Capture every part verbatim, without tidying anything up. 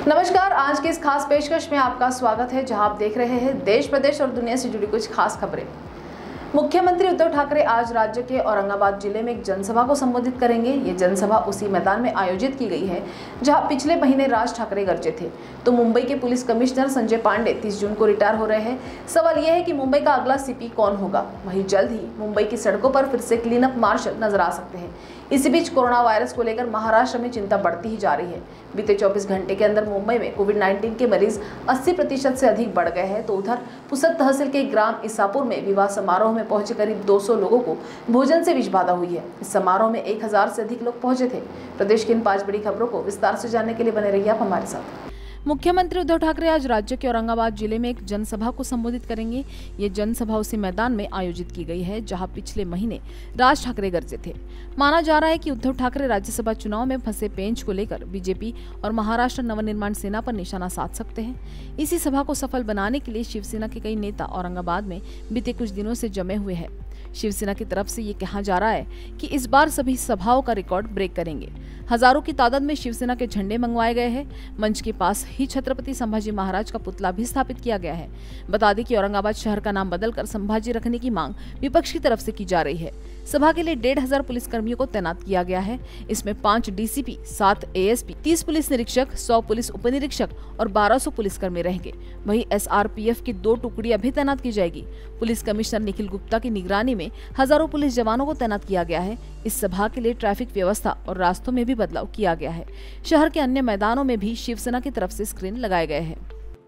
नमस्कार, आज की इस खास पेशकश में आपका स्वागत है, जहां आप देख रहे हैं देश प्रदेश और दुनिया से जुड़ी कुछ खास खबरें। मुख्यमंत्री उद्धव ठाकरे आज राज्य के औरंगाबाद जिले में एक जनसभा को संबोधित करेंगे। ये जनसभा उसी मैदान में आयोजित की गई है जहां पिछले महीने राज ठाकरे गरजे थे। तो मुंबई के पुलिस कमिश्नर संजय पांडे तीस जून को रिटायर हो रहे हैं। सवाल यह है कि मुंबई का अगला सीपी कौन होगा। वहीं जल्द ही मुंबई की सड़कों पर फिर से क्लीन अप मार्शल नजर आ सकते हैं। इसी बीच कोरोना वायरस को लेकर महाराष्ट्र में चिंता बढ़ती ही जा रही है। बीते चौबीस घंटे के अंदर मुंबई में कोविड नाइन्टीन के मरीज अस्सी प्रतिशत से अधिक बढ़ गए हैं। तो उधर पुसद तहसील के ग्राम ईसापुर में विवाह समारोह में पहुंचे करीब दो सौ लोगों को भोजन से विष बाधा हुई है। इस समारोह में एक हजार से अधिक लोग पहुंचे थे। प्रदेश की इन पांच बड़ी खबरों को विस्तार से जानने के लिए बने रहिए आप हमारे साथ। मुख्यमंत्री उद्धव ठाकरे आज राज्य के औरंगाबाद जिले में एक जनसभा को संबोधित करेंगे। ये जनसभा उसी मैदान में आयोजित की गई है जहां पिछले महीने राज ठाकरे गरजे थे। माना जा रहा है कि उद्धव ठाकरे राज्यसभा चुनाव में फंसे पेंच को लेकर बीजेपी और महाराष्ट्र नवनिर्माण सेना पर निशाना साध सकते हैं। इसी सभा को सफल बनाने के लिए शिवसेना के कई नेता औरंगाबाद में बीते कुछ दिनों से जमे हुए हैं। शिवसेना की तरफ से ये कहा जा रहा है कि इस बार सभी सभाओं का रिकॉर्ड ब्रेक करेंगे। हजारों की तादाद में शिवसेना के झंडे मंगवाए गए हैं। मंच के पास ही छत्रपति संभाजी महाराज का पुतला भी स्थापित किया गया है। बता दें कि औरंगाबाद शहर का नाम बदलकर संभाजी रखने की मांग विपक्ष की तरफ से की जा रही है। सभा के लिए डेढ़ हजार पुलिस कर्मियों को तैनात किया गया है। इसमें पांच डीसीपी, सात एएसपी, तीस पुलिस निरीक्षक, सौ पुलिस उपनिरीक्षक और बारह सौ पुलिसकर्मी रहेंगे। वहीं एसआरपीएफ की दो टुकड़ियां भी तैनात की जाएगी। पुलिस कमिश्नर निखिल गुप्ता की निगरानी में हजारों पुलिस जवानों को तैनात किया गया है। इस सभा के लिए ट्रैफिक व्यवस्था और रास्तों में भी बदलाव किया गया है। शहर के अन्य मैदानों में भी शिवसेना की तरफ से स्क्रीन लगाए गए हैं।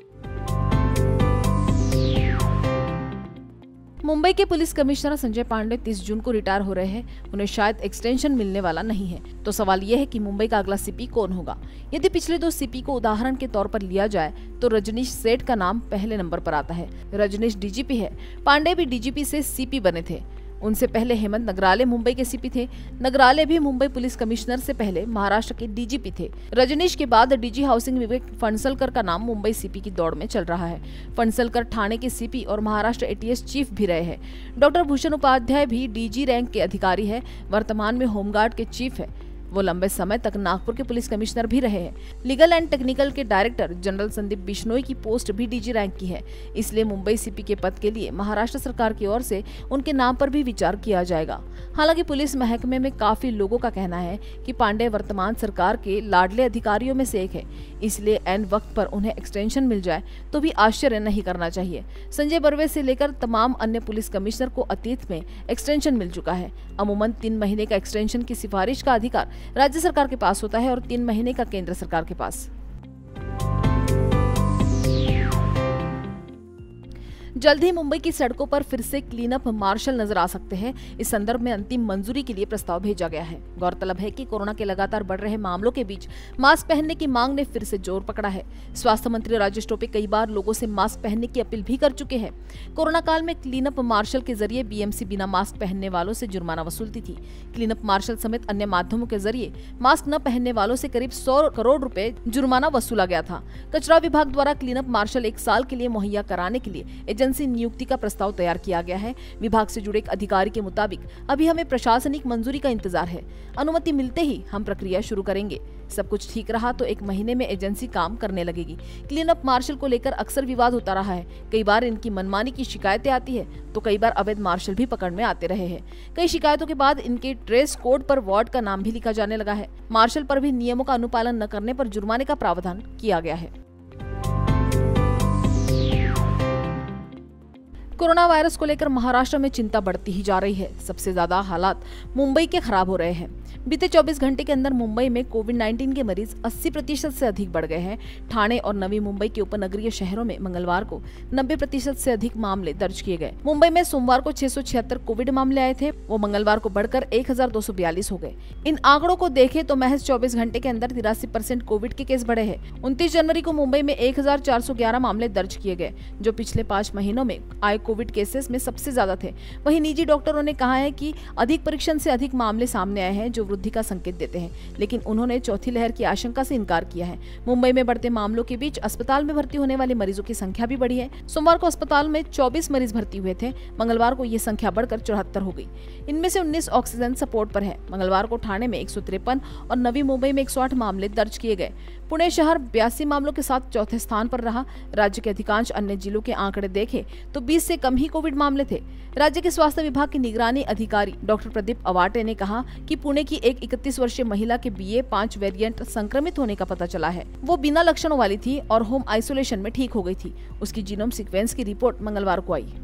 मुंबई के पुलिस कमिश्नर संजय पांडे तीस जून को रिटायर हो रहे हैं। उन्हें शायद एक्सटेंशन मिलने वाला नहीं है। तो सवाल यह है कि मुंबई का अगला सीपी कौन होगा। यदि पिछले दो सीपी को उदाहरण के तौर पर लिया जाए तो रजनीश सेठ का नाम पहले नंबर पर आता है। रजनीश डीजीपी है। पांडे भी डीजीपी से सीपी बने थे। उनसे पहले हेमंत नगराले मुंबई के सीपी थे। नगराले भी मुंबई पुलिस कमिश्नर से पहले महाराष्ट्र के डीजीपी थे। रजनीश के बाद डीजी हाउसिंग विवेक फणसलकर का नाम मुंबई सीपी की दौड़ में चल रहा है। फणसलकर ठाणे के सीपी और महाराष्ट्र एटीएस चीफ भी रहे हैं। डॉक्टर भूषण उपाध्याय भी डीजी रैंक के अधिकारी है। वर्तमान में होमगार्ड के चीफ है। वो लंबे समय तक नागपुर के पुलिस कमिश्नर भी रहे हैं। लीगल एंड टेक्निकल के डायरेक्टर जनरल संदीप बिश्नोई की पोस्ट भी डीजी रैंक की है। इसलिए मुंबई सीपी के पद के लिए महाराष्ट्र सरकार की ओर से उनके नाम पर भी विचार किया जाएगा। हालांकि पुलिस महकमे में काफी लोगों का कहना है कि पांडे वर्तमान सरकार के लाडले अधिकारियों में से एक है। इसलिए एन वक्त पर उन्हें एक्सटेंशन मिल जाए तो भी आश्चर्य नहीं करना चाहिए। संजय बर्वे से लेकर तमाम अन्य पुलिस कमिश्नर को अतीत में एक्सटेंशन मिल चुका है। अमूमन तीन महीने का एक्सटेंशन की सिफारिश का अधिकार राज्य सरकार के पास होता है और तीन महीने का केंद्र सरकार के पास। जल्द ही मुंबई की सड़कों पर फिर से क्लीन अप मार्शल नजर आ सकते हैं। इस संदर्भ में अंतिम मंजूरी के लिए प्रस्ताव भेजा गया है। गौरतलब है कि कोरोना के लगातार बढ़ रहे मामलों के बीच मास्क पहनने की मांग ने फिर से जोर पकड़ा है। स्वास्थ्य मंत्री राजेश टोपे कई बार लोगों से मास्क पहनने की अपील भी कर चुके हैं। कोरोना काल में क्लीन अप मार्शल के जरिए बीएमसी बिना मास्क पहनने वालों से जुर्माना वसूलती थी। क्लीन अप मार्शल समेत अन्य माध्यमों के जरिए मास्क न पहनने वालों से करीब सौ करोड़ रुपए जुर्माना वसूला गया था। कचरा विभाग द्वारा क्लीन अप मार्शल एक साल के लिए मुहैया कराने के लिए एजेंसी नियुक्ति का प्रस्ताव तैयार किया गया है। विभाग से जुड़े एक अधिकारी के मुताबिक अभी हमें प्रशासनिक मंजूरी का इंतजार है। अनुमति मिलते ही हम प्रक्रिया शुरू करेंगे। सब कुछ ठीक रहा तो एक महीने में एजेंसी काम करने लगेगी। क्लीन अप मार्शल को लेकर अक्सर विवाद होता रहा है। कई बार इनकी मनमानी की शिकायतें आती है तो कई बार अवैध मार्शल भी पकड़ में आते रहे हैं। कई शिकायतों के बाद इनके ड्रेस कोड पर वार्ड का नाम भी लिखा जाने लगा है। मार्शल पर भी नियमों का अनुपालन न करने पर जुर्माने का प्रावधान किया गया है। कोरोना वायरस को लेकर महाराष्ट्र में चिंता बढ़ती ही जा रही है। सबसे ज्यादा हालात मुंबई के खराब हो रहे हैं। बीते चौबीस घंटे के अंदर मुंबई में कोविड नाइन्टीन के मरीज अस्सी प्रतिशत से अधिक बढ़ गए हैं। ठाणे और नवी मुंबई के उपनगरीय शहरों में मंगलवार को नब्बे प्रतिशत से अधिक मामले दर्ज किए गए। मुंबई में सोमवार को छह सौ छिहत्तर कोविड मामले आए थे। वो मंगलवार को बढ़कर एक हजार दो सौ बयालीस हो गए। इन आंकड़ों को देखें तो महज चौबीस घंटे के अंदर तिरासी परसेंट कोविड के केस बढ़े हैं। उनतीस जनवरी को मुंबई में एक हजार चार सौ ग्यारह मामले दर्ज किए गए, जो पिछले पाँच महीनों में आए कोविड केसेस में सबसे ज्यादा थे। वहीं निजी डॉक्टरों ने कहा है कि अधिक परीक्षण से अधिक मामले सामने आए हैं, जो वृद्धि का संकेत देते हैं। लेकिन उन्होंने चौथी लहर की आशंका से इनकार किया है। मुंबई में बढ़ते मामलों के बीच अस्पताल में भर्ती होने वाले मरीजों की संख्या भी बढ़ी है। सोमवार को अस्पताल में चौबीस मरीज भर्ती हुए थे। मंगलवार को ये संख्या बढ़कर चौहत्तर हो गई। इनमें से उन्नीस ऑक्सीजन सपोर्ट पर है। मंगलवार को ठाणे में एक सौ तिरपन और नवी मुंबई में एक सौ आठ मामले दर्ज किए गए। पुणे शहर बयासी मामलों के साथ चौथे स्थान पर रहा। राज्य के अधिकांश अन्य जिलों के आंकड़े देखें तो बीस से कम ही कोविड मामले थे। राज्य के स्वास्थ्य विभाग के निगरानी अधिकारी डॉक्टर प्रदीप अवाटे ने कहा कि पुणे की एक इकतीस वर्षीय महिला के बी ए पाँच वेरिएंट संक्रमित होने का पता चला है। वो बिना लक्षणों वाली थी और होम आइसोलेशन में ठीक हो गई थी। उसकी जीनोम सीक्वेंस की रिपोर्ट मंगलवार को आई।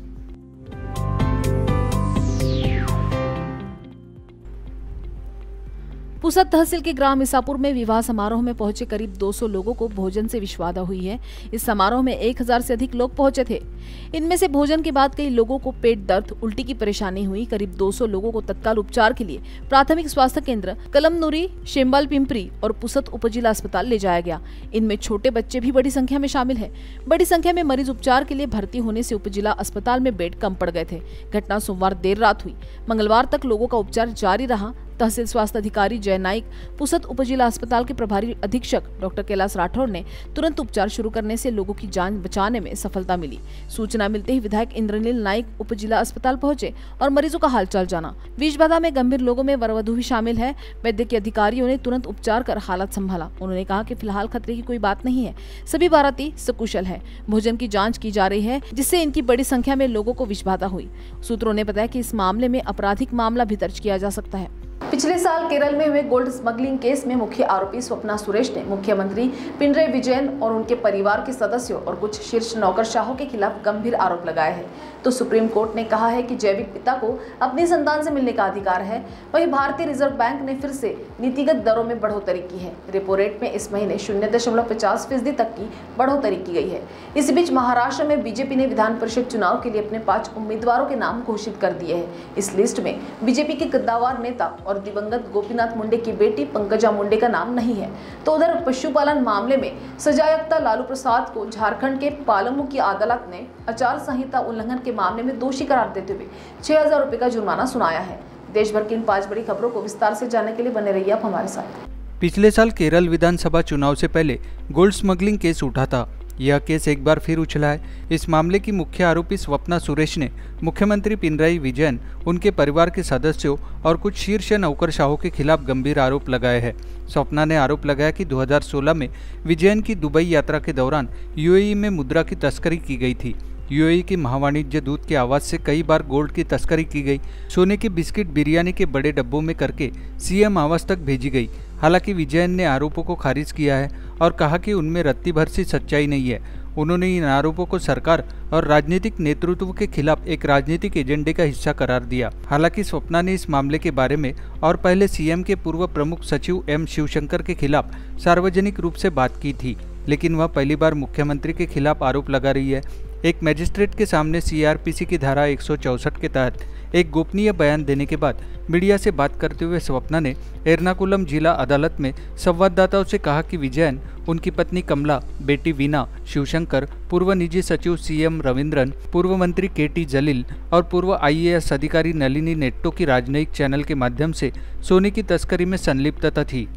पुसद तहसील के ग्राम ईसापुर में विवाह समारोह में पहुंचे करीब दो सौ लोगों को भोजन से विषबाधा हुई है। इस समारोह में एक हज़ार से अधिक लोग पहुंचे थे। इनमें से भोजन के बाद कई लोगों को पेट दर्द, उल्टी की परेशानी हुई। करीब दो सौ लोगों को तत्काल उपचार के लिए प्राथमिक स्वास्थ्य केंद्र कलमनुरी, शेम्बाल पिंपरी और पुसद उपजिला अस्पताल ले जाया गया। इनमें छोटे बच्चे भी बड़ी संख्या में शामिल है। बड़ी संख्या में मरीज उपचार के लिए भर्ती होने से उपजिला अस्पताल में बेड कम पड़ गए थे। घटना सोमवार देर रात हुई। मंगलवार तक लोगों का उपचार जारी रहा। तहसील स्वास्थ्य अधिकारी जय नाइक, पुसद उपजिला अस्पताल के प्रभारी अधीक्षक डॉक्टर कैलाश राठौर ने तुरंत उपचार शुरू करने से लोगों की जान बचाने में सफलता मिली। सूचना मिलते ही विधायक इंद्रनील नाइक उपजिला अस्पताल पहुंचे और मरीजों का हालचाल जाना। विषबाधा में गंभीर लोगों में वर वधू भी शामिल है। वैद्य के अधिकारियों ने तुरंत उपचार कर हालत संभाला। उन्होंने कहा कि फिलहाल खतरे की कोई बात नहीं है, सभी बाराती सकुशल है। भोजन की जाँच की जा रही है, जिससे इनकी बड़ी संख्या में लोगों को विषबाधा हुई। सूत्रों ने बताया कि इस मामले में आपराधिक मामला भी दर्ज किया जा सकता है। पिछले साल केरल में हुए गोल्ड स्मगलिंग केस में मुख्य आरोपी स्वप्ना सुरेश ने मुख्यमंत्री पिनरई विजयन और उनके परिवार के सदस्यों और कुछ शीर्ष नौकरशाहों के खिलाफ गंभीर आरोप लगाए हैं। तो सुप्रीम कोर्ट ने कहा है कि जैविक पिता को अपनी संतान से मिलने का अधिकार है। वहीं भारतीय रिजर्व बैंक ने फिर से नीतिगत दरों में बढ़ोतरी की है। रेपो रेट में इस महीने शून्य दशमलव पचास फीसदी तक की बढ़ोतरी की गई है। इस बीच महाराष्ट्र में बीजेपी ने विधान परिषद चुनाव के लिए अपने पांच उम्मीदवारों के नाम घोषित कर दिए हैं। इस लिस्ट में बीजेपी के कद्दावर नेता और दिवंगत गोपीनाथ मुंडे की बेटी पंकजा मुंडे का नाम नहीं है। तो उधर पशुपालन मामले में सजायाफ्ता लालू प्रसाद को झारखंड के पालमू की अदालत ने आचार संहिता उल्लंघन के मामले में दोषी करार देते हुए छह हजार रुपए का जुर्माना सुनाया है। देश भर की इन पांच बड़ी खबरों को विस्तार से जानने के लिए बने रहिए आप हमारे साथ। पिछले साल केरल विधानसभा चुनाव से पहले गोल्ड स्मगलिंग केस उठा था। यह केस एक बार फिर उछला है। इस मामले की मुख्य आरोपी स्वप्ना सुरेश ने मुख्यमंत्री पिनरई विजयन, उनके परिवार के सदस्यों और कुछ शीर्ष नौकरशाहों के खिलाफ गंभीर आरोप लगाए हैं। स्वप्ना ने आरोप लगाया कि दो हज़ार सोलह में विजयन की दुबई यात्रा के दौरान यूएई में मुद्रा की तस्करी की गई थी। यूएई के महावाणिज्य दूत के आवाज से कई बार गोल्ड की तस्करी की गई। सोने के बिस्किट बिरयानी के बड़े डब्बों में करके सीएम आवास तक भेजी गई। हालांकि विजयन ने आरोपों को खारिज किया है और कहा कि उनमें रत्ती भर सी सच्चाई नहीं है। उन्होंने इन आरोपों को सरकार और राजनीतिक नेतृत्व के खिलाफ एक राजनीतिक एजेंडे का हिस्सा करार दिया। हालांकि स्वप्ना ने इस मामले के बारे में और पहले सीएम के पूर्व प्रमुख सचिव एम शिवशंकर के खिलाफ सार्वजनिक रूप से बात की थी, लेकिन वह पहली बार मुख्यमंत्री के खिलाफ आरोप लगा रही है। एक मजिस्ट्रेट के सामने सीआरपीसी की धारा एक सौ चौसठ के तहत एक गोपनीय बयान देने के बाद मीडिया से बात करते हुए स्वप्ना ने एर्नाकुलम जिला अदालत में संवाददाताओं से कहा कि विजयन, उनकी पत्नी कमला, बेटी वीना, शिवशंकर, पूर्व निजी सचिव सीएम रविंद्रन, पूर्व मंत्री के टी जलील और पूर्व आईएएस अधिकारी नलिनी नेट्टो की राजनयिक चैनल के माध्यम से सोने की तस्करी में संलिप्तता थी।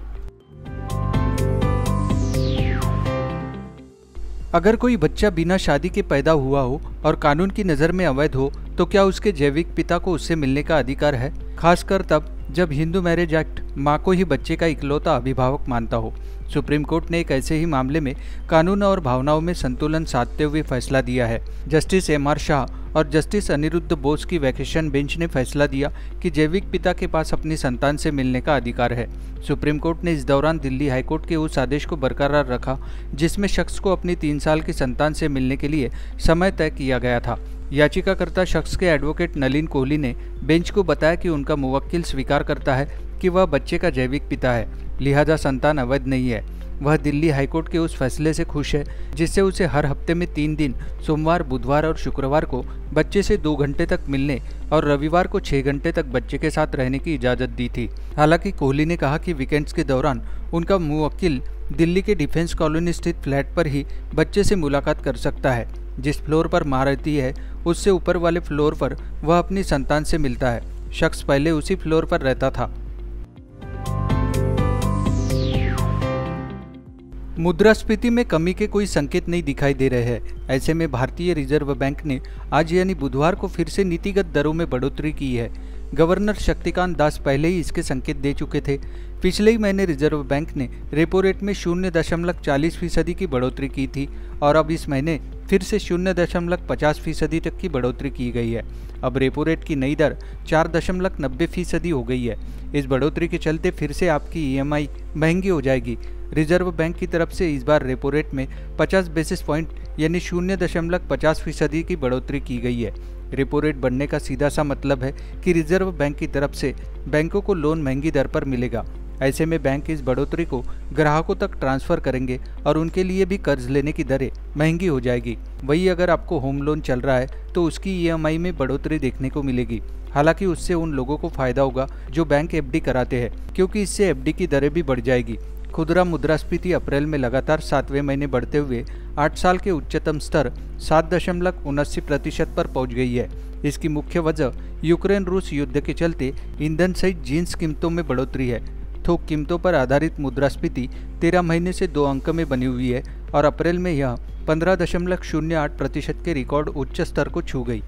अगर कोई बच्चा बिना शादी के पैदा हुआ हो और कानून की नज़र में अवैध हो तो क्या उसके जैविक पिता को उससे मिलने का अधिकार है, खासकर तब जब हिंदू मैरिज एक्ट मां को ही बच्चे का इकलौता अभिभावक मानता हो। सुप्रीम कोर्ट ने एक ऐसे ही मामले में कानून और भावनाओं में संतुलन साधते हुए फैसला दिया है। जस्टिस एम आर शाह और जस्टिस अनिरुद्ध बोस की वैकेशन बेंच ने फैसला दिया कि जैविक पिता के पास अपनी संतान से मिलने का अधिकार है। सुप्रीम कोर्ट ने इस दौरान दिल्ली हाईकोर्ट के उस आदेश को बरकरार रखा जिसमें शख्स को अपनी तीन साल की संतान से मिलने के लिए समय तय किया गया था। याचिकाकर्ता शख्स के एडवोकेट नलिन कोहली ने बेंच को बताया कि उनका मुवक्किल स्वीकार करता है कि वह बच्चे का जैविक पिता है, लिहाजा संतान अवैध नहीं है। वह दिल्ली हाईकोर्ट के उस फैसले से खुश है जिससे उसे हर हफ्ते में तीन दिन सोमवार, बुधवार और शुक्रवार को बच्चे से दो घंटे तक मिलने और रविवार को छः घंटे तक बच्चे के साथ रहने की इजाज़त दी थी। हालांकि कोहली ने कहा कि वीकेंड्स के दौरान उनका मुवक्किल दिल्ली के डिफेंस कॉलोनी स्थित फ्लैट पर ही बच्चे से मुलाकात कर सकता है। जिस फ्लोर पर माँ रहती है उससे ऊपर वाले फ्लोर पर वह अपनी संतान से मिलता है। शख्स पहले उसी फ्लोर पर रहता था। मुद्रास्फीति में कमी के कोई संकेत नहीं दिखाई दे रहे हैं। ऐसे में भारतीय रिजर्व बैंक ने आज यानी बुधवार को फिर से नीतिगत दरों में बढ़ोतरी की है। गवर्नर शक्तिकांत दास पहले ही इसके संकेत दे चुके थे। पिछले ही महीने रिजर्व बैंक ने रेपो रेट में शून्य दशमलव चालीस फीसदी की बढ़ोतरी की थी और अब इस महीने फिर से शून्य दशमलव पचास फीसदी तक की बढ़ोतरी की गई है। अब रेपो रेट की नई दर चार दशमलव नब्बे फीसदी हो गई है। इस बढ़ोतरी के चलते फिर से आपकी ई एम आई महंगी हो जाएगी। रिजर्व बैंक की तरफ से इस बार रेपो रेट में पचास बेसिस पॉइंट यानी शून्य दशमलव पचास फीसदी की बढ़ोतरी की गई है। रेपो रेट बढ़ने का सीधा सा मतलब है कि रिजर्व बैंक की तरफ से बैंकों को लोन महंगी दर पर मिलेगा। ऐसे में बैंक इस बढ़ोतरी को ग्राहकों तक ट्रांसफ़र करेंगे और उनके लिए भी कर्ज लेने की दरें महंगी हो जाएगी। वही अगर आपको होम लोन चल रहा है तो उसकी ई एम आई में बढ़ोतरी देखने को मिलेगी। हालांकि उससे उन लोगों को फायदा होगा जो बैंक एफ डी कराते हैं, क्योंकि इससे एफ डी की दरें भी बढ़ जाएगी। खुदरा मुद्रास्फीति अप्रैल में लगातार सातवें महीने बढ़ते हुए आठ साल के उच्चतम स्तर सात दशमलव उनासी प्रतिशत पर पहुंच गई है। इसकी मुख्य वजह यूक्रेन रूस युद्ध के चलते ईंधन सहित जींस कीमतों में बढ़ोतरी है। थोक कीमतों पर आधारित मुद्रास्फीति तेरह महीने से दो अंक में बनी हुई है और अप्रैल में यह पंद्रह दशमलव शून्य आठ प्रतिशत के रिकॉर्ड उच्च स्तर को छू गई।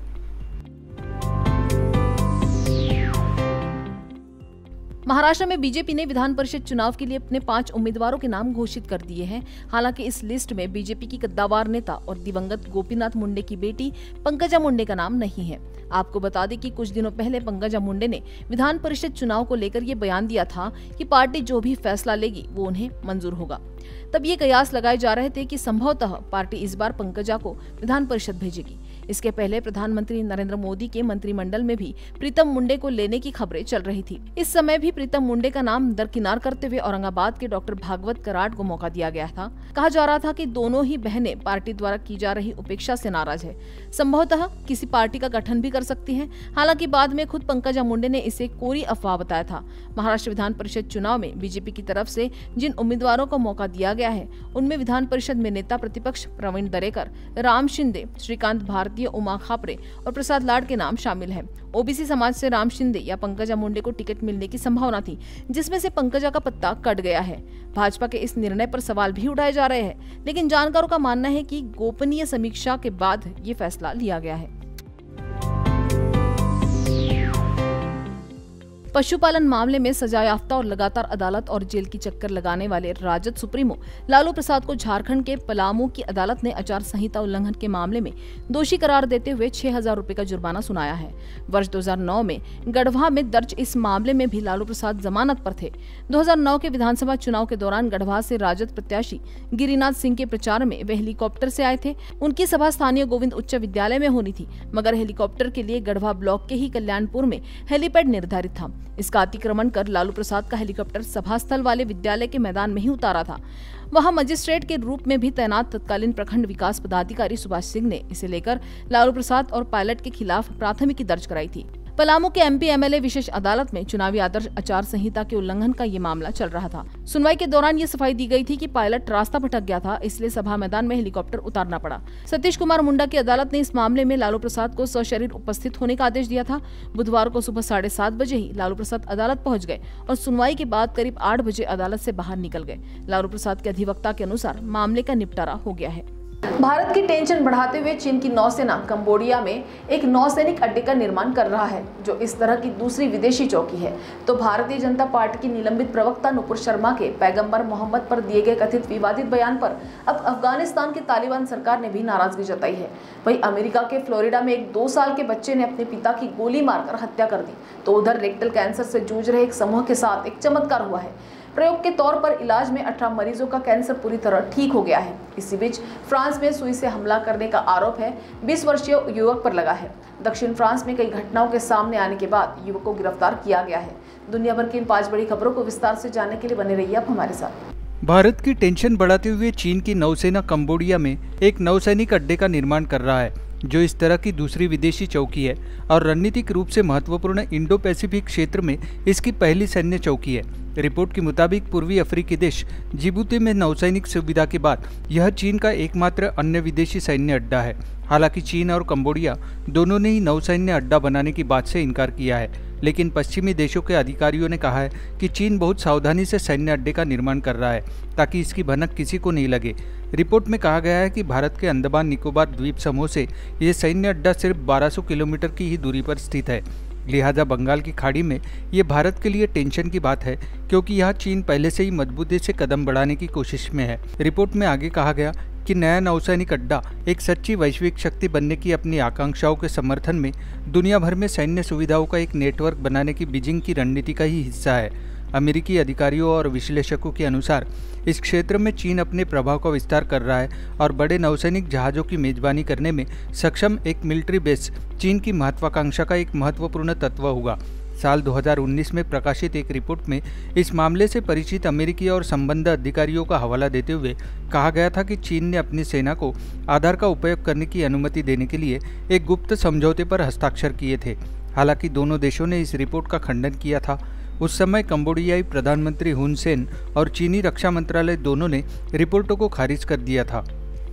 महाराष्ट्र में बीजेपी ने विधान परिषद चुनाव के लिए अपने पांच उम्मीदवारों के नाम घोषित कर दिए हैं। हालांकि इस लिस्ट में बीजेपी की कद्दावर नेता और दिवंगत गोपीनाथ मुंडे की बेटी पंकजा मुंडे का नाम नहीं है। आपको बता दें कि कुछ दिनों पहले पंकजा मुंडे ने विधान परिषद चुनाव को लेकर ये बयान दिया था कि पार्टी जो भी फैसला लेगी वो उन्हें मंजूर होगा। तब ये कयास लगाए जा रहे थे कि संभवतः पार्टी इस बार पंकजा को विधान परिषद भेजेगी। इसके पहले प्रधानमंत्री नरेंद्र मोदी के मंत्रिमंडल में भी प्रीतम मुंडे को लेने की खबरें चल रही थी। इस समय भी प्रीतम मुंडे का नाम दरकिनार करते हुए औरंगाबाद के डॉक्टर भागवत कराड को मौका दिया गया था। कहा जा रहा था कि दोनों ही बहनें पार्टी द्वारा की जा रही उपेक्षा से नाराज है, संभवतः किसी पार्टी का गठन भी कर सकती हैं। हालांकि बाद में खुद पंकजा मुंडे ने इसे कोरी अफवाह बताया था। महाराष्ट्र विधान परिषद चुनाव में बीजेपी की तरफ से जिन उम्मीदवारों को मौका दिया गया है उनमें विधान परिषद में नेता प्रतिपक्ष प्रवीण दरेकर, राम शिंदे, श्रीकांत भारती, उमा खापरे और प्रसाद लाड के नाम शामिल हैं। ओबीसी समाज से राम शिंदे या पंकजा मुंडे को टिकट मिलने की संभावना थी, जिसमें से पंकजा का पत्ता कट गया है। भाजपा के इस निर्णय पर सवाल भी उठाए जा रहे हैं, लेकिन जानकारों का मानना है कि गोपनीय समीक्षा के बाद ये फैसला लिया गया है। पशुपालन मामले में सजायाफ्ता और लगातार अदालत और जेल की चक्कर लगाने वाले राजद सुप्रीमो लालू प्रसाद को झारखंड के पलामू की अदालत ने आचार संहिता उल्लंघन के मामले में दोषी करार देते हुए छह हजार रुपए का जुर्माना सुनाया है। वर्ष दो हज़ार नौ में गढ़वा में दर्ज इस मामले में भी लालू प्रसाद जमानत पर थे। दो हज़ार नौ के विधानसभा चुनाव के दौरान गढ़वा से राजद प्रत्याशी गिरिनाथ सिंह के प्रचार में वे हेलीकॉप्टर से आए थे। उनकी सभा स्थानीय गोविंद उच्च विद्यालय में होनी थी, मगर हेलीकॉप्टर के लिए गढ़वा ब्लॉक के ही कल्याणपुर में हेलीपैड निर्धारित था। इसका अतिक्रमण कर लालू प्रसाद का हेलीकॉप्टर सभा स्थल वाले विद्यालय के मैदान में ही उतारा था। वहां मजिस्ट्रेट के रूप में भी तैनात तत्कालीन प्रखंड विकास पदाधिकारी सुभाष सिंह ने इसे लेकर लालू प्रसाद और पायलट के खिलाफ प्राथमिकी दर्ज कराई थी। पलामू के एमपी एमएलए विशेष अदालत में चुनावी आदर्श आचार संहिता के उल्लंघन का ये मामला चल रहा था। सुनवाई के दौरान ये सफाई दी गई थी कि पायलट रास्ता भटक गया था, इसलिए सभा मैदान में हेलीकॉप्टर उतारना पड़ा। सतीश कुमार मुंडा की अदालत ने इस मामले में लालू प्रसाद को सशरीर उपस्थित होने का आदेश दिया था। बुधवार को सुबह साढ़े सात बजे ही लालू प्रसाद अदालत पहुंच गए और सुनवाई के बाद करीब आठ बजे अदालत से बाहर निकल गए। लालू प्रसाद के अधिवक्ता के अनुसार मामले का निपटारा हो गया है। भारत की टेंशन बढ़ाते हुए चीन की नौसेना कंबोडिया में एक नौसैनिक अड्डे का निर्माण कर रहा है, जो इस तरह की दूसरी विदेशी चौकी है। तो भारतीय जनता पार्टी की निलंबित प्रवक्ता नुपुर शर्मा के पैगंबर मोहम्मद पर दिए गए कथित विवादित बयान पर अब अफगानिस्तान की तालिबान सरकार ने भी नाराजगी जताई है। वहीं अमेरिका के फ्लोरिडा में एक दो साल के बच्चे ने अपने पिता की गोली मारकर हत्या कर दी, तो उधर रेक्टल कैंसर से जूझ रहे एक समूह के साथ एक चमत्कार हुआ है। प्रयोग के तौर पर इलाज में अठारह मरीजों का कैंसर पूरी तरह ठीक हो गया है। इसी बीच फ्रांस में सुई से हमला करने का आरोप है बीस वर्षीय युवक पर लगा है। दक्षिण फ्रांस में कई घटनाओं के सामने आने के बाद युवक को गिरफ्तार किया गया है। दुनिया भर की इन पांच बड़ी खबरों को विस्तार से जानने के लिए बने रहिए आप हमारे साथ। भारत की टेंशन बढ़ाते हुए चीन की नौसेना कंबोडिया में एक नौसैनिक अड्डे का निर्माण कर रहा है, जो इस तरह की दूसरी विदेशी चौकी है और रणनीतिक रूप से महत्वपूर्ण इंडो पैसिफिक क्षेत्र में इसकी पहली सैन्य चौकी है। रिपोर्ट के मुताबिक पूर्वी अफ्रीकी देश जिबूती में नौसैनिक सुविधा के बाद यह चीन का एकमात्र अन्य विदेशी सैन्य अड्डा है। हालांकि चीन और कंबोडिया दोनों ने ही नौसैन्य अड्डा बनाने की बात से इनकार किया है, लेकिन पश्चिमी देशों के अधिकारियों ने कहा है कि चीन बहुत सावधानी से सैन्य अड्डे का निर्माण कर रहा है ताकि इसकी भनक किसी को नहीं लगे। रिपोर्ट में कहा गया है कि भारत के अंडमान निकोबार द्वीप समूह से यह सैन्य अड्डा सिर्फ बारह सौ किलोमीटर की ही दूरी पर स्थित है। लिहाजा बंगाल की खाड़ी में ये भारत के लिए टेंशन की बात है, क्योंकि यहाँ चीन पहले से ही मजबूती से कदम बढ़ाने की कोशिश में है। रिपोर्ट में आगे कहा गया कि नया नौसैनिक अड्डा एक सच्ची वैश्विक शक्ति बनने की अपनी आकांक्षाओं के समर्थन में दुनिया भर में सैन्य सुविधाओं का एक नेटवर्क बनाने की बीजिंग की रणनीति का ही हिस्सा है। अमेरिकी अधिकारियों और विश्लेषकों के अनुसार इस क्षेत्र में चीन अपने प्रभाव का विस्तार कर रहा है और बड़े नौसैनिक जहाज़ों की मेजबानी करने में सक्षम एक मिलिट्री बेस चीन की महत्वाकांक्षा का एक महत्वपूर्ण तत्व होगा। साल दो हज़ार उन्नीस में प्रकाशित एक रिपोर्ट में इस मामले से परिचित अमेरिकी और संबंध अधिकारियों का हवाला देते हुए कहा गया था कि चीन ने अपनी सेना को आधार का उपयोग करने की अनुमति देने के लिए एक गुप्त समझौते पर हस्ताक्षर किए थे। हालांकि दोनों देशों ने इस रिपोर्ट का खंडन किया था। उस समय कंबोडियाई प्रधानमंत्री हुन सेन और चीनी रक्षा मंत्रालय दोनों ने रिपोर्टों को खारिज कर दिया था।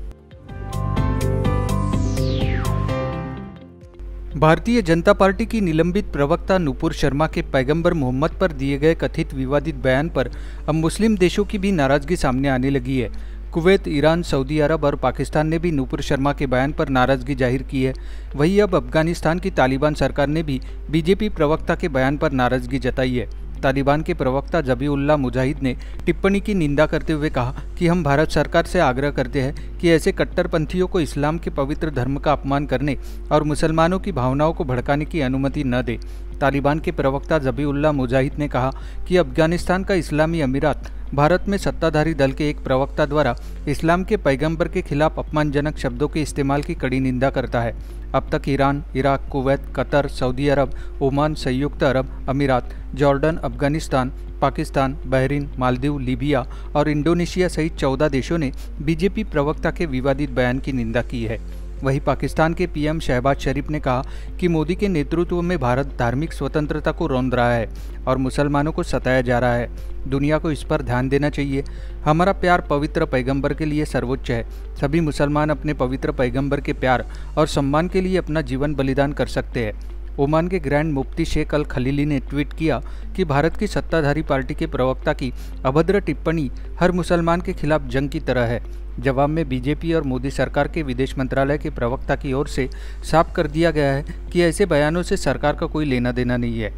भारतीय जनता पार्टी की निलंबित प्रवक्ता नुपुर शर्मा के पैगंबर मोहम्मद पर दिए गए कथित विवादित बयान पर अब मुस्लिम देशों की भी नाराजगी सामने आने लगी है। कुवैत, ईरान, सऊदी अरब और पाकिस्तान ने भी नुपुर शर्मा के बयान पर नाराजगी जाहिर की है। वहीं अब अफगानिस्तान की तालिबान सरकार ने भी बीजेपी प्रवक्ता के बयान पर नाराजगी जताई है। तालिबान के प्रवक्ता ज़बीउल्लाह मुजाहिद ने टिप्पणी की निंदा करते हुए कहा कि हम भारत सरकार से आग्रह करते हैं कि ऐसे कट्टरपंथियों को इस्लाम के पवित्र धर्म का अपमान करने और मुसलमानों की भावनाओं को भड़काने की अनुमति न दे। तालिबान के प्रवक्ता ज़बीउल्लाह मुजाहिद ने कहा कि अफगानिस्तान का इस्लामी अमीरात भारत में सत्ताधारी दल के एक प्रवक्ता द्वारा इस्लाम के पैगंबर के खिलाफ अपमानजनक शब्दों के इस्तेमाल की कड़ी निंदा करता है। अब तक Iran, Iraq, Kuwait, Qatar, Saudi अरब, ओमान, संयुक्त अरब अमीरात, Jordan, Afghanistan, Pakistan, Bahrain, Maldives, Libya और इंडोनेशिया सहित चौदह देशों ने बीजेपी प्रवक्ता के विवादित बयान की निंदा की है। वहीं पाकिस्तान के पीएम शहबाज शरीफ ने कहा कि मोदी के नेतृत्व में भारत धार्मिक स्वतंत्रता को रौंद रहा है और मुसलमानों को सताया जा रहा है। दुनिया को इस पर ध्यान देना चाहिए। हमारा प्यार पवित्र पैगंबर के लिए सर्वोच्च है। सभी मुसलमान अपने पवित्र पैगंबर के प्यार और सम्मान के लिए अपना जीवन बलिदान कर सकते हैं। ओमान के ग्रैंड मुफ्ती शेख अल खलीली ने ट्वीट किया कि भारत की सत्ताधारी पार्टी के प्रवक्ता की अभद्र टिप्पणी हर मुसलमान के खिलाफ जंग की तरह है। जवाब में बीजेपी और मोदी सरकार के विदेश मंत्रालय के प्रवक्ता की ओर से साफ कर दिया गया है कि ऐसे बयानों से सरकार का कोई लेना देना नहीं है।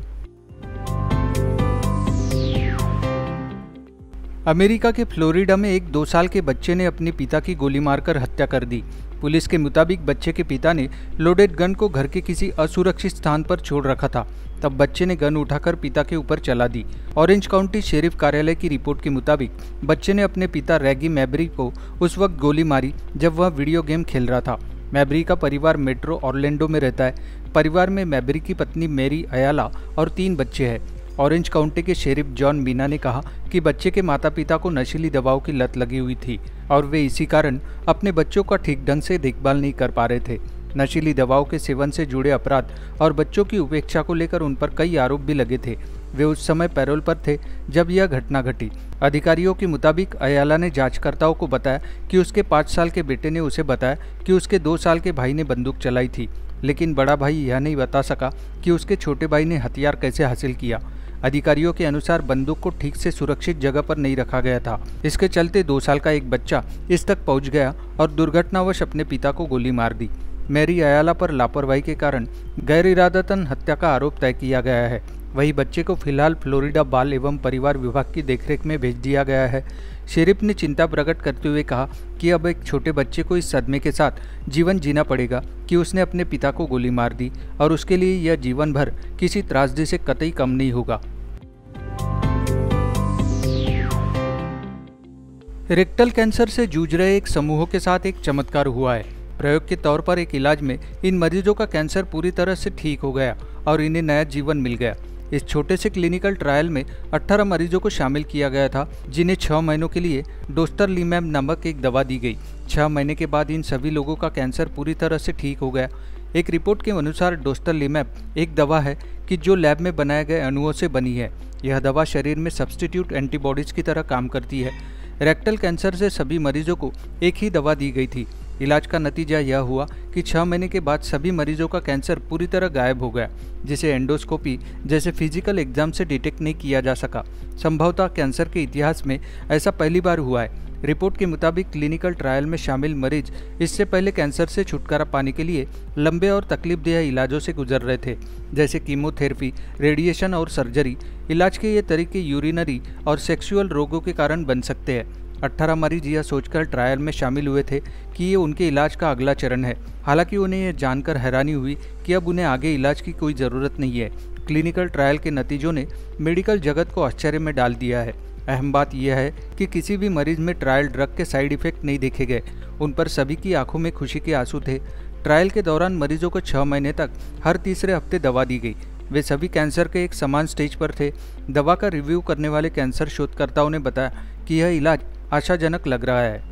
अमेरिका के फ्लोरिडा में एक दो साल के बच्चे ने अपने पिता की गोली मारकर हत्या कर दी। पुलिस के मुताबिक बच्चे के पिता ने लोडेड गन को घर के किसी असुरक्षित स्थान पर छोड़ रखा था। तब बच्चे ने गन उठाकर पिता के ऊपर चला दी। ऑरेंज काउंटी शेरिफ कार्यालय की रिपोर्ट के मुताबिक बच्चे ने अपने पिता रैगी मैब्री को उस वक्त गोली मारी जब वह वीडियो गेम खेल रहा था। मैब्री का परिवार मेट्रो ऑरलैंडो में रहता है। परिवार में मैब्री की पत्नी मैरी अयाला और तीन बच्चे हैं। ऑरेंज काउंटी के शेरिफ जॉन मीना ने कहा कि बच्चे के माता पिता को नशीली दवाओं की लत लगी हुई थी और वे इसी कारण अपने बच्चों का ठीक ढंग से देखभाल नहीं कर पा रहे थे। नशीली दवाओं के सेवन से जुड़े अपराध और बच्चों की उपेक्षा को लेकर उन पर कई आरोप भी लगे थे। वे उस समय पैरोल पर थे जब यह घटना घटी। अधिकारियों के मुताबिक अयाला ने जांचकर्ताओं को बताया कि उसके पाँच साल के बेटे ने उसे बताया कि उसके दो साल के भाई ने बंदूक चलाई थी, लेकिन बड़ा भाई यह नहीं बता सका कि उसके छोटे भाई ने हथियार कैसे हासिल किया। अधिकारियों के अनुसार बंदूक को ठीक से सुरक्षित जगह पर नहीं रखा गया था। इसके चलते दो साल का एक बच्चा इस तक पहुंच गया और दुर्घटनावश अपने पिता को गोली मार दी। मैरी अयाला पर लापरवाही के कारण गैर इरादतन हत्या का आरोप तय किया गया है। वहीं बच्चे को फिलहाल फ्लोरिडा बाल एवं परिवार विभाग की देखरेख में भेज दिया गया है। शेरिफ ने चिंता प्रकट करते हुए कहा कि अब एक छोटे बच्चे को इस सदमे के साथ जीवन जीना पड़ेगा कि उसने अपने पिता को गोली मार दी और उसके लिए यह जीवन भर किसी त्रासदी से कतई कम नहीं होगा। रेक्टल कैंसर से जूझ रहे एक समूह के साथ एक चमत्कार हुआ है। प्रयोग के तौर पर एक इलाज में इन मरीजों का कैंसर पूरी तरह से ठीक हो गया और इन्हें नया जीवन मिल गया। इस छोटे से क्लिनिकल ट्रायल में अठारह मरीजों को शामिल किया गया था, जिन्हें छः महीनों के लिए डोस्टरलिमैब नामक एक दवा दी गई। छः महीने के बाद इन सभी लोगों का कैंसर पूरी तरह से ठीक हो गया। एक रिपोर्ट के अनुसार डोस्टरलिमैब एक दवा है कि जो लैब में बनाए गए अणुओं से बनी है। यह दवा शरीर में सब्स्टिट्यूट एंटीबॉडीज की तरह काम करती है। रेक्टल कैंसर से सभी मरीजों को एक ही दवा दी गई थी। इलाज का नतीजा यह हुआ कि छः महीने के बाद सभी मरीजों का कैंसर पूरी तरह गायब हो गया, जिसे एंडोस्कोपी जैसे फिजिकल एग्जाम से डिटेक्ट नहीं किया जा सका। संभवतः कैंसर के इतिहास में ऐसा पहली बार हुआ है। रिपोर्ट के मुताबिक क्लिनिकल ट्रायल में शामिल मरीज इससे पहले कैंसर से छुटकारा पाने के लिए लंबे और तकलीफदेह इलाजों से गुजर रहे थे, जैसे कीमोथेरेपी, रेडिएशन और सर्जरी। इलाज के ये तरीके यूरिनरी और सेक्सुअल रोगों के कारण बन सकते हैं। अठारह मरीज यह सोचकर ट्रायल में शामिल हुए थे कि ये उनके इलाज का अगला चरण है। हालांकि उन्हें यह जानकर हैरानी हुई कि अब उन्हें आगे इलाज की कोई ज़रूरत नहीं है। क्लिनिकल ट्रायल के नतीजों ने मेडिकल जगत को आश्चर्य में डाल दिया है। अहम बात यह है कि किसी भी मरीज में ट्रायल ड्रग के साइड इफेक्ट नहीं देखे गए। उन पर सभी की आंखों में खुशी के आंसू थे। ट्रायल के दौरान मरीजों को छः महीने तक हर तीसरे हफ्ते दवा दी गई। वे सभी कैंसर के एक समान स्टेज पर थे। दवा का रिव्यू करने वाले कैंसर शोधकर्ताओं ने बताया कि यह इलाज आशाजनक लग रहा है।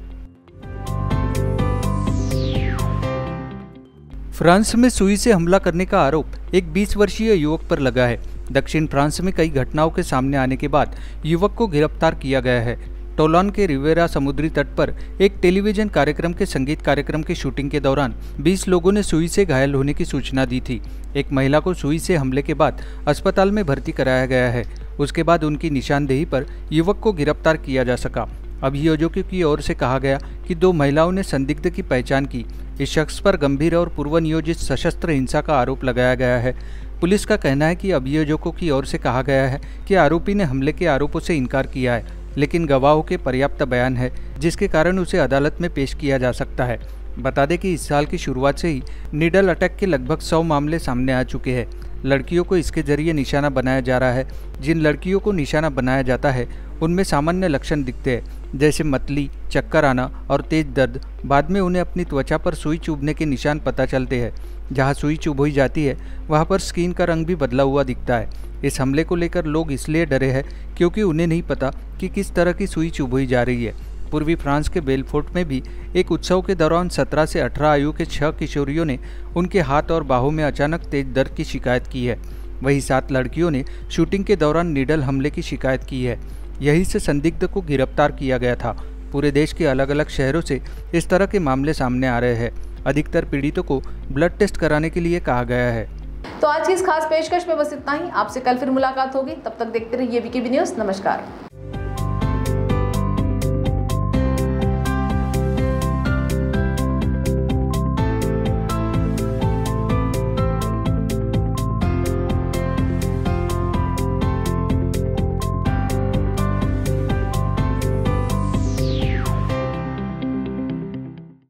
फ्रांस में सुई से हमला करने का आरोप एक बीस वर्षीय युवक पर लगा है। दक्षिण फ्रांस में कई घटनाओं के सामने आने के बाद युवक को गिरफ्तार किया गया है। टोलोन के रिवेरा समुद्री तट पर एक टेलीविजन कार्यक्रम के संगीत कार्यक्रम की शूटिंग के दौरान बीस लोगों ने सुई से घायल होने की सूचना दी थी। एक महिला को सुई से हमले के बाद अस्पताल में भर्ती कराया गया है। उसके बाद उनकी निशानदेही पर युवक को गिरफ्तार किया जा सका। अभियोजकों की ओर से कहा गया कि दो महिलाओं ने संदिग्ध की पहचान की। इस शख्स पर गंभीर और पूर्व नियोजित सशस्त्र हिंसा का आरोप लगाया गया है। पुलिस का कहना है कि अभियोजकों की ओर से कहा गया है कि आरोपी ने हमले के आरोपों से इनकार किया है, लेकिन गवाहों के पर्याप्त बयान है जिसके कारण उसे अदालत में पेश किया जा सकता है। बता दें कि इस साल की शुरुआत से ही नीडल अटैक के लगभग सौ मामले सामने आ चुके हैं। लड़कियों को इसके जरिए निशाना बनाया जा रहा है। जिन लड़कियों को निशाना बनाया जाता है उनमें सामान्य लक्षण दिखते हैं, जैसे मतली, चक्कर आना और तेज दर्द। बाद में उन्हें अपनी त्वचा पर सुई चुभने के निशान पता चलते हैं। जहां सुई चुभोई जाती है वहां पर स्किन का रंग भी बदला हुआ दिखता है। इस हमले को लेकर लोग इसलिए डरे हैं क्योंकि उन्हें नहीं पता कि किस तरह की सुई चुभोई जा रही है। पूर्वी फ्रांस के बेलफोर्ट में भी एक उत्सव के दौरान सत्रह से अठारह आयु के छह किशोरियों ने उनके हाथ और बाहों में अचानक तेज दर्द की शिकायत की है। वहीं सात लड़कियों ने शूटिंग के दौरान नीडल हमले की शिकायत की है। यहीं से संदिग्ध को गिरफ्तार किया गया था। पूरे देश के अलग अलग शहरों से इस तरह के मामले सामने आ रहे हैं। अधिकतर पीड़ितों को ब्लड टेस्ट कराने के लिए कहा गया है। तो आज की इस खास पेशकश में बस इतना ही। आपसे कल फिर मुलाकात होगी। तब तक देखते रहिए वीकेबी न्यूज़। नमस्कार।